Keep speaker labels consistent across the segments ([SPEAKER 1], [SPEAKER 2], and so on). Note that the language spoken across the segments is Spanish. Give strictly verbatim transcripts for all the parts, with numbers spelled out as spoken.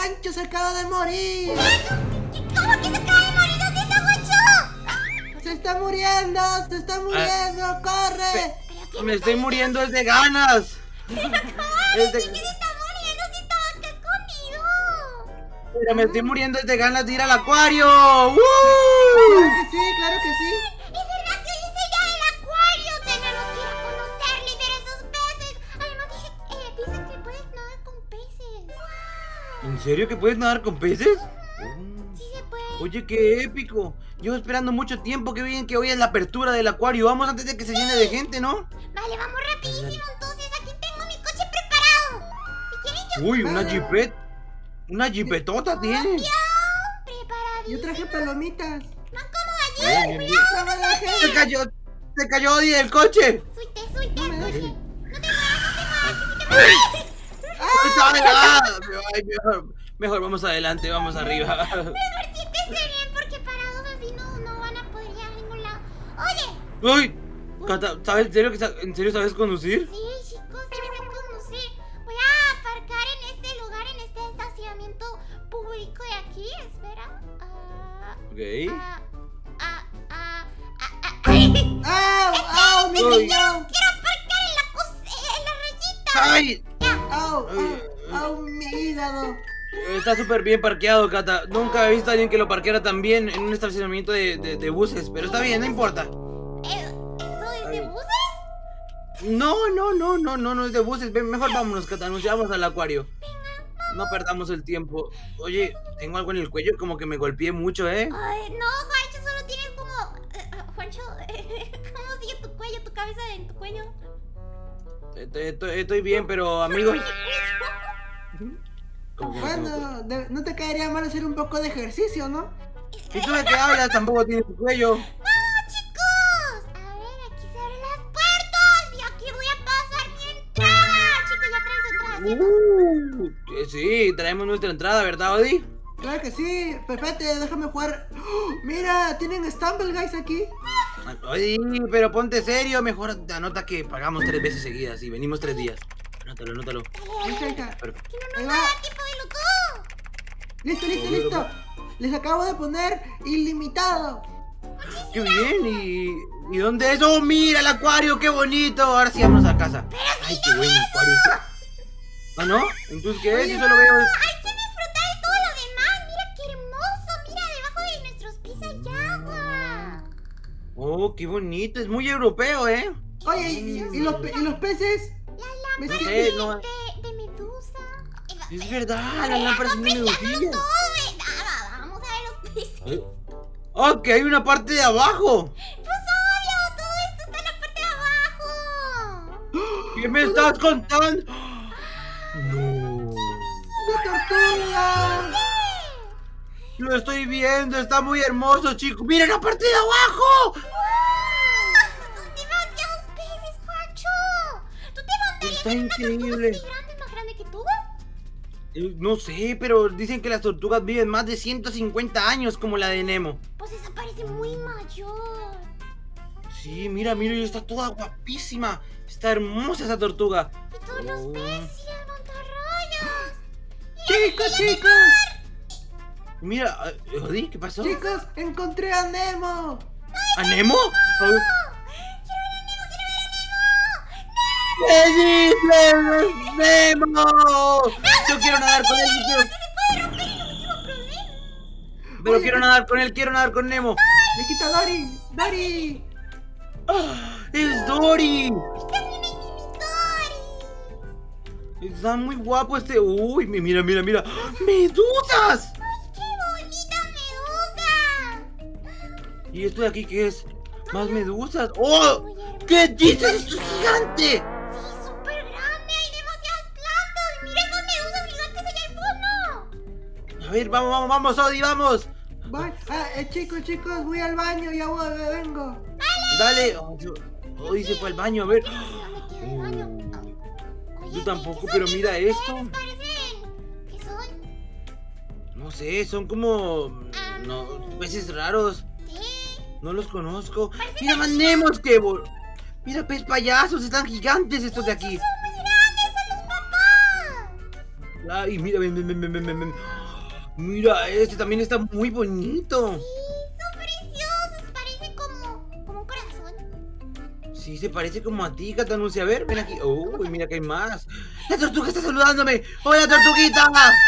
[SPEAKER 1] Juancho se acaba de morir.
[SPEAKER 2] ¿Cómo que se acaba de morir? ¿Dónde está Juancho?
[SPEAKER 1] Se está muriendo, se está muriendo, ah, corre.
[SPEAKER 3] Me estoy muriendo desde ganas.
[SPEAKER 2] Pero ¿cómo?
[SPEAKER 3] Desde...
[SPEAKER 2] ¿Quién se está muriendo si estaba acá escondido?
[SPEAKER 3] Pero me estoy muriendo desde ganas de ir al acuario. ¡Uh!
[SPEAKER 1] Claro que sí, claro que sí.
[SPEAKER 2] Es verdad que dice ya el acuario. Tenemos que ir a conocerle y ver esos peces. Además dije, eh, dicen que puedes nadar con peces.
[SPEAKER 3] ¿En serio que puedes nadar con peces?
[SPEAKER 2] Sí se puede.
[SPEAKER 3] Oye, qué épico. Llevo esperando mucho tiempo. Qué bien que hoy es la apertura del acuario. Vamos antes de que se llene de gente, ¿no?
[SPEAKER 2] Vale, vamos rapidísimo. Entonces aquí tengo mi coche preparado. Si quieren yo...
[SPEAKER 3] Uy, una jeepet. Una jeepetota tiene.
[SPEAKER 2] Preparadísimo.
[SPEAKER 1] Yo traje palomitas.
[SPEAKER 2] Van como allí.
[SPEAKER 3] Bien, bien,
[SPEAKER 2] Cuidado,
[SPEAKER 1] bien.
[SPEAKER 2] no te
[SPEAKER 1] Se
[SPEAKER 2] muevas.
[SPEAKER 3] Se cayó. Se cayó Odi del coche.
[SPEAKER 2] Suite, suite,
[SPEAKER 1] No me
[SPEAKER 2] suite.
[SPEAKER 1] dejes.
[SPEAKER 2] No te muevas, no te muevas. que si te mueves.
[SPEAKER 3] Ay, ah, ay, mejor, mejor vamos adelante, vamos arriba.
[SPEAKER 2] Mejor siéntese bien porque parados así no, no van a poder ir a ningún lado. Oye.
[SPEAKER 3] Uy, Cata, ¿sabes en serio, que sa- en serio sabes conducir?
[SPEAKER 2] Sí, chicos, sí sé conducir. Voy a aparcar en este lugar, en este estacionamiento público de aquí. Espera. Ah,
[SPEAKER 3] Ok.
[SPEAKER 2] ah, ah, ah, ah, ah, ay.
[SPEAKER 1] ¡Au! ¡Au, mi
[SPEAKER 3] Uy.
[SPEAKER 1] niño!
[SPEAKER 2] Quiero aparcar en la, cos- en la rayita.
[SPEAKER 3] ¡Ay!
[SPEAKER 1] ¡Au!
[SPEAKER 3] Ay,
[SPEAKER 1] ¡Au! ¡Au, mi hígado!
[SPEAKER 3] Está súper bien parqueado, Cata. Nunca he visto a alguien que lo parqueara tan bien en un estacionamiento de, de, de buses. Pero está bien, no importa.
[SPEAKER 2] Eh, ¿Eso es de
[SPEAKER 3] Ay.
[SPEAKER 2] buses?
[SPEAKER 3] No, no, no, no, no, no es de buses. Ven, mejor vámonos, Cata. Nos llevamos al acuario. No perdamos el tiempo. Oye, tengo algo en el cuello, como que me golpeé mucho, ¿eh?
[SPEAKER 2] Ay, no, Juancho, solo tienes como... eh, Juancho, ¿cómo sigue tu cuello, tu cabeza en tu cuello?
[SPEAKER 3] Estoy, estoy- estoy bien, pero amigos. ¿Cómo que no tengo cuello?
[SPEAKER 1] Bueno, de- no te caería mal hacer un poco de ejercicio, ¿no?
[SPEAKER 3] ¿Y tú de qué hablas? Tampoco tienes tu cuello.
[SPEAKER 2] ¡No, chicos! A ver, aquí se abren las puertas y aquí voy a pasar mi entrada. Chicos, ya traen su entrada, ¿cierto?
[SPEAKER 3] Uh, que sí, traemos nuestra entrada, ¿verdad, Odi?
[SPEAKER 1] Claro que sí. Perfecto, déjame jugar. ¡Oh! Mira, tienen Stumble Guys aquí.
[SPEAKER 3] Odi, pero ponte serio. Mejor anota que pagamos tres veces seguidas y venimos tres días. Anótalo, anótalo.
[SPEAKER 1] Ahí está, ahí está.
[SPEAKER 3] Perfecto.
[SPEAKER 2] Que no
[SPEAKER 1] Ahí
[SPEAKER 2] nos
[SPEAKER 1] va.
[SPEAKER 2] da tiempo de loco.
[SPEAKER 1] Listo, listo, listo. Les acabo de poner ilimitado.
[SPEAKER 3] ¡Qué bien! ¿Y, ¿y dónde es? ¡Oh, mira el acuario! ¡Qué bonito! Ahora sí vamos a casa. ¡Ay, qué buen acuario! ¿Ah, no? ¿Entonces qué es? Yo solo veo...
[SPEAKER 2] Hay que disfrutar de todo lo demás. Mira qué hermoso. Mira, debajo de nuestros pies hay agua.
[SPEAKER 3] ¡Oh, qué bonito! Es muy europeo, ¿eh?
[SPEAKER 1] Oye, ¿y, y los, pe- y los peces?
[SPEAKER 2] La
[SPEAKER 1] Me
[SPEAKER 3] No
[SPEAKER 2] lámpara
[SPEAKER 3] sé,
[SPEAKER 2] de,
[SPEAKER 3] no...
[SPEAKER 2] de, de medusa.
[SPEAKER 3] Es verdad, la lámpara es muy medusillas.
[SPEAKER 2] Todo, ¿verdad? Vamos a ver los peces.
[SPEAKER 3] ¿Eh? ¡Oh, que hay una parte de abajo!
[SPEAKER 2] Pues obvio, todo esto está en la parte de abajo.
[SPEAKER 3] ¿Qué me estás contando? No.
[SPEAKER 1] ¡Una tortuga!
[SPEAKER 3] Lo estoy viendo, está muy hermoso, chicos. ¡Miren la parte de abajo!
[SPEAKER 2] Son demasiados peces, Juancho. ¿Tú te montarías
[SPEAKER 3] Está
[SPEAKER 2] en una tortuga
[SPEAKER 3] increíble.
[SPEAKER 2] así grande, más grande que tú?
[SPEAKER 3] Eh, No sé, pero dicen que las tortugas viven más de ciento cincuenta años como la de Nemo.
[SPEAKER 2] Pues esa parece muy mayor.
[SPEAKER 3] Sí, mira, mira, y está toda guapísima. Está hermosa esa tortuga.
[SPEAKER 2] Y todos los
[SPEAKER 3] Oh.
[SPEAKER 2] peces y el mantarrayas.
[SPEAKER 1] ¡Chicos, chicos!
[SPEAKER 3] Mira, eh, Odi, ¿qué pasó?
[SPEAKER 1] ¡Chicos! ¡Encontré a Nemo!
[SPEAKER 3] ¿A Nemo?
[SPEAKER 2] ¡Quiero ver a Nemo, quiero ver a Nemo!
[SPEAKER 3] ¿Qué dices, Nemo? Yo quiero nadar con él, yo quiero-
[SPEAKER 2] ¡Se puede romper y no me tengo problema!
[SPEAKER 3] pero
[SPEAKER 1] Oye,
[SPEAKER 3] quiero nadar con él, quiero nadar con Nemo.
[SPEAKER 1] ¡Le quita Dory! ¡Dory!
[SPEAKER 3] ¡Ah! ¡Es Dory!
[SPEAKER 2] ¡También hay mini
[SPEAKER 3] Está muy guapo este. Uy, mi- mira, mira, mira. ¡Medusas!
[SPEAKER 2] ¡Ay, qué bonita medusa!
[SPEAKER 3] ¿Y esto de aquí qué es? Más medusas. ¡Oh! ¿Qué dices? ¡Esto es gigante!
[SPEAKER 2] Sí, súper grande, hay demasiadas plantas. Mira esas medusas gigantes allá al fondo.
[SPEAKER 3] A ver, vamos, vamos, vamos, Odi, vamos.
[SPEAKER 1] Voy. Ah, eh, chicos, chicos, voy al baño, ya voy, vengo.
[SPEAKER 3] Dale. Oh, yo- Odi se fue al baño, a ver.
[SPEAKER 2] ¿Dónde queda el baño? Oye,
[SPEAKER 3] Yo tampoco,
[SPEAKER 2] ¿qué son
[SPEAKER 3] pero
[SPEAKER 2] esos
[SPEAKER 3] mira
[SPEAKER 2] peces?
[SPEAKER 3] esto.
[SPEAKER 2] Parecen... ¿Qué son?
[SPEAKER 3] No sé, son como. No, peces raros.
[SPEAKER 2] Sí.
[SPEAKER 3] No los conozco. Mira, mandemos que. bo- Mira, pez payasos, están gigantes estos de aquí.
[SPEAKER 2] Son muy grandes, son los papás.
[SPEAKER 3] Ay, mira, ven, ven, ven, ven, ven, ven. Mira, este también está muy bonito.
[SPEAKER 2] Sí, son preciosos. Parece como, como un corazón.
[SPEAKER 3] Sí, se parece como a ti, Catanuncia. A ver, ven aquí. Uy, mira que hay más. ¡La tortuga está saludándome! ¡Hola, tortuguita!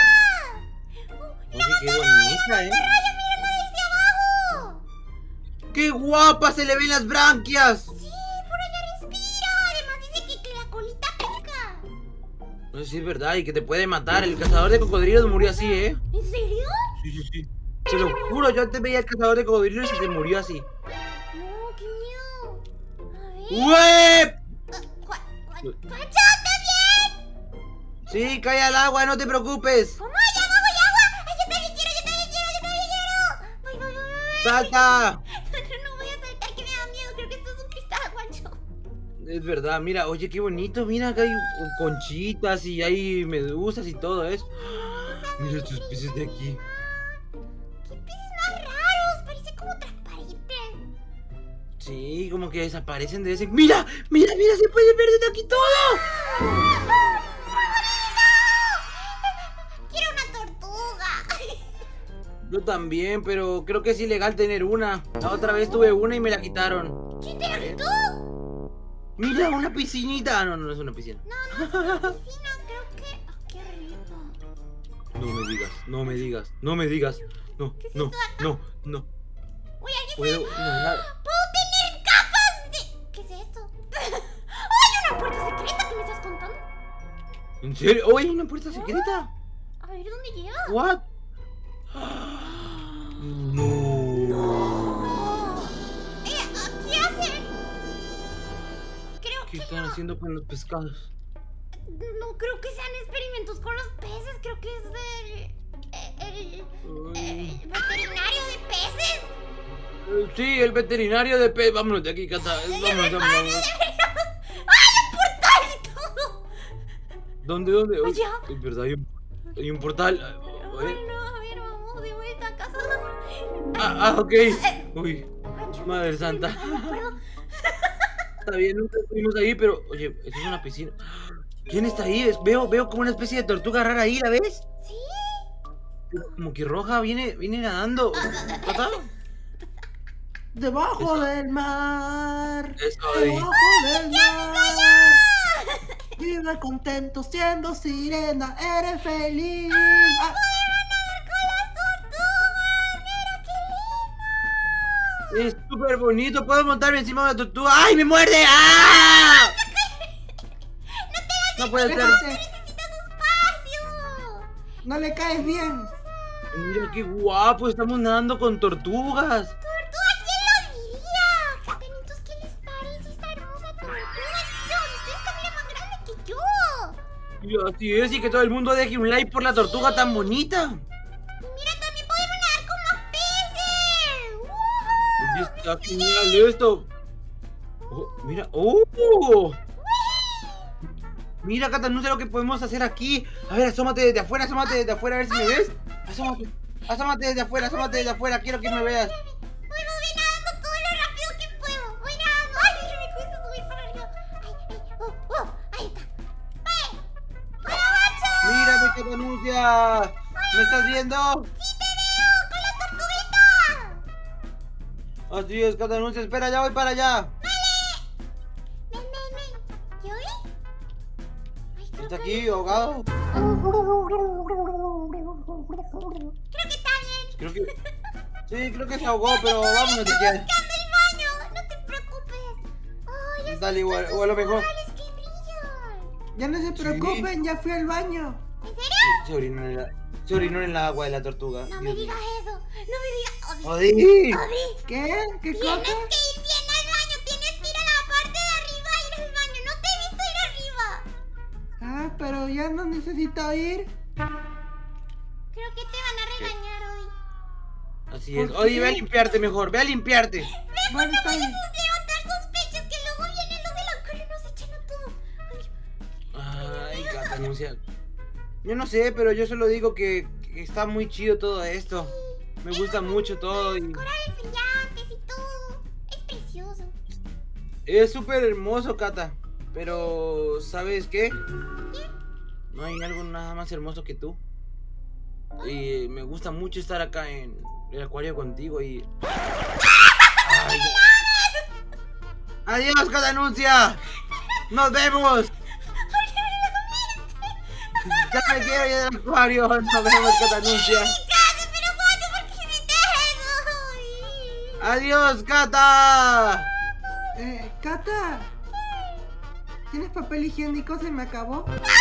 [SPEAKER 3] Oye, qué bonita, ¿eh?
[SPEAKER 2] ¡Raya, mírala desde abajo!
[SPEAKER 3] ¡Qué guapa se le ven las branquias!
[SPEAKER 2] Sí, por allá respira. Además dice que, que la colita pica.
[SPEAKER 3] No sé si es verdad y que te puede matar. El cazador de cocodrilos murió así, ¿eh?
[SPEAKER 2] ¿En serio?
[SPEAKER 3] Sí, sí, sí. Te lo juro, yo antes veía al cazador de cocodrilos y se murió así.
[SPEAKER 2] No, qué miedo. A ver.
[SPEAKER 3] ¡Uep!
[SPEAKER 2] ¡Pancho, estás bien!
[SPEAKER 3] Sí, cae al agua, no te preocupes.
[SPEAKER 2] ¿Cómo? ¡Allá abajo hay agua! ¡Ay, yo también quiero, yo también quiero, yo también quiero! ¡Voy, voy, voy, voy!
[SPEAKER 3] ¡Salta!
[SPEAKER 2] No, no voy a saltar, que me da miedo. Creo que esto es un cristal, Juancho.
[SPEAKER 3] Es verdad, mira, oye, qué bonito. Mira, acá hay conchitas y hay medusas y todo eso. Mira estos peces de aquí.
[SPEAKER 2] ¡Qué peces más raros! Parece como transparente.
[SPEAKER 3] Sí, como que desaparecen de ese... ¡Mira! ¡Mira, mira! ¡Se puede ver desde aquí todo!
[SPEAKER 2] ¡Quiero una tortuga!
[SPEAKER 3] Yo también, pero creo que es ilegal tener una. La otra vez tuve una y me la quitaron.
[SPEAKER 2] ¿Quién te la quitó?
[SPEAKER 3] Mira, una piscinita. Ah, no, no es una piscina.
[SPEAKER 2] No, no es una piscina, creo que... ¡Ah, qué rico!
[SPEAKER 3] No me digas, no me digas, no me digas. No,
[SPEAKER 2] ¿Qué es
[SPEAKER 3] no,
[SPEAKER 2] esto de acá?
[SPEAKER 3] no, no.
[SPEAKER 2] Uy, alguien
[SPEAKER 3] Puedo
[SPEAKER 2] fue...
[SPEAKER 3] nadar.
[SPEAKER 2] ¡Puedo tener gafas de... ¿Qué es esto? ¡Hay una puerta secreta que me estás contando!
[SPEAKER 3] ¿En serio? ¡Oh, hay una puerta secreta!
[SPEAKER 2] A ver, ¿dónde lleva?
[SPEAKER 3] ¿What? No.
[SPEAKER 2] Eh, ¿qué hacen? Creo
[SPEAKER 3] ¿Qué
[SPEAKER 2] que
[SPEAKER 3] están
[SPEAKER 2] no.
[SPEAKER 3] haciendo con los pescados?
[SPEAKER 2] No creo que sean experimentos con los peces. Creo que es el... El...
[SPEAKER 3] Ay.
[SPEAKER 2] el veterinario de peces.
[SPEAKER 3] Eh, Sí, el veterinario de pez. Vámonos de aquí, Cata. Vámonos, vámonos.
[SPEAKER 2] ¡Ay, un portal y todo!
[SPEAKER 3] ¿Dónde, dónde? Uy,
[SPEAKER 2] Allá.
[SPEAKER 3] es verdad, hay un, hay un portal. A ver.
[SPEAKER 2] Bueno, a ver, vamos de vuelta a casa.
[SPEAKER 3] Ah, ah, ok. Uy, Madre Santa.
[SPEAKER 2] No me acuerdo.
[SPEAKER 3] Está bien, nunca estuvimos ahí, pero... Oye, esto es una piscina. ¿Quién está ahí? Es- Veo, veo como una especie de tortuga rara ahí, ¿la ves?
[SPEAKER 2] Sí.
[SPEAKER 3] Como que roja, viene, viene nadando. ¿Cata?
[SPEAKER 1] Debajo
[SPEAKER 3] Eso.
[SPEAKER 1] del mar.
[SPEAKER 3] Eso ahí.
[SPEAKER 1] Debajo del mar. Vive contento siendo sirena. Eres feliz. Ah,
[SPEAKER 3] Es súper bonito, puedo montarme encima de la tortuga. ¡Ay, me muerde! ¡Ah! No puede ser.
[SPEAKER 1] espérate,
[SPEAKER 2] Necesitas espacio.
[SPEAKER 1] no le caes bien.
[SPEAKER 3] Mira qué guapo, estamos nadando con tortugas.
[SPEAKER 2] Tortuga, ¿quién lo diría? Catanitos, ¿qué les parece esta hermosa tortuga? Es gigantesca, mira, más grande que yo.
[SPEAKER 3] Y así es, y que todo el mundo deje un like por la tortuga tan bonita.
[SPEAKER 2] Y mira, también podemos nadar con más peces.
[SPEAKER 3] Oye,
[SPEAKER 2] ¡Wow!
[SPEAKER 3] está genial esto. Oh, mira, ¡oh! Mira, Cata, no sé lo que podemos hacer aquí. A ver, asómate desde afuera, asómate desde afuera, a ver si me ves. Asómate, asómate desde afuera, asómate desde afuera, quiero que me veas.
[SPEAKER 2] Voy, voy nadando todo lo rápido que puedo. Voy nadando. Ay, me cuesta subir para arriba. Ay, ay, oh, oh, ahí está. ¡Ay! ¡Hola, macho!
[SPEAKER 3] Mira, mi Catanuncia. ¿Me estás viendo?
[SPEAKER 2] ¡Sí te veo! ¡Con la tortuguita!
[SPEAKER 3] Así es, Catanuncia. Espera, ya voy para allá.
[SPEAKER 2] Ven, ven, ven. ¿Qué oí? Ay, creo
[SPEAKER 3] ¿Está
[SPEAKER 2] que-
[SPEAKER 3] aquí, ahogado?
[SPEAKER 2] Creo que está bien.
[SPEAKER 3] Creo que... Sí, creo que se ahogó, pero vámonos si quieres.
[SPEAKER 2] ¡Buscando el baño! No te preocupes. Ay, es
[SPEAKER 3] Dale,
[SPEAKER 2] que
[SPEAKER 3] igual,
[SPEAKER 2] estos
[SPEAKER 3] o a lo mejor.
[SPEAKER 2] corales que brillan.
[SPEAKER 1] Ya no se preocupen, ya fui al baño.
[SPEAKER 2] ¿En serio?
[SPEAKER 3] Se orinó en el, se orinó en el agua de la tortuga.
[SPEAKER 2] No
[SPEAKER 3] Dios
[SPEAKER 2] me
[SPEAKER 3] mío.
[SPEAKER 2] digas eso. No me digas.
[SPEAKER 3] ¡Odi!
[SPEAKER 2] Odi, Odi,
[SPEAKER 1] ¿Qué? ¿Qué
[SPEAKER 2] tienes
[SPEAKER 1] cosa?
[SPEAKER 2] que ir bien al baño. Tienes que ir a la parte de arriba a ir al baño. No te he visto ir arriba.
[SPEAKER 1] Ah, pero ya no necesito ir.
[SPEAKER 2] Creo que te van a regañar hoy.
[SPEAKER 3] Así es.
[SPEAKER 1] ¿Por
[SPEAKER 3] Odi,
[SPEAKER 1] qué?
[SPEAKER 3] ve a limpiarte mejor, ve a limpiarte.
[SPEAKER 1] Bueno, está bien.
[SPEAKER 2] Levantar sospechas que luego vienen los de la cola y nos echan a todo. Ay,
[SPEAKER 3] Ay, Catanuncia. Yo no sé, pero yo solo digo que, que está muy chido todo esto. Me gusta mucho todo y
[SPEAKER 2] corales brillantes y todo. Es precioso.
[SPEAKER 3] es súper hermoso, Cata. Pero, ¿sabes qué? No hay algo nada más hermoso que tú. Y me gusta mucho estar acá en el acuario contigo y... Ay, ¡adiós, Catanuncia! ¡Nos vemos! ¡Ya me quiero ir del acuario! ¡Nos vemos, Catanuncia!
[SPEAKER 2] Cata, pero Cata, ¿por qué hiciste eso?
[SPEAKER 3] ¡Adiós, Cata!
[SPEAKER 1] Eh, Cata. ¿Tienes papel higiénico? ¿Se me acabó?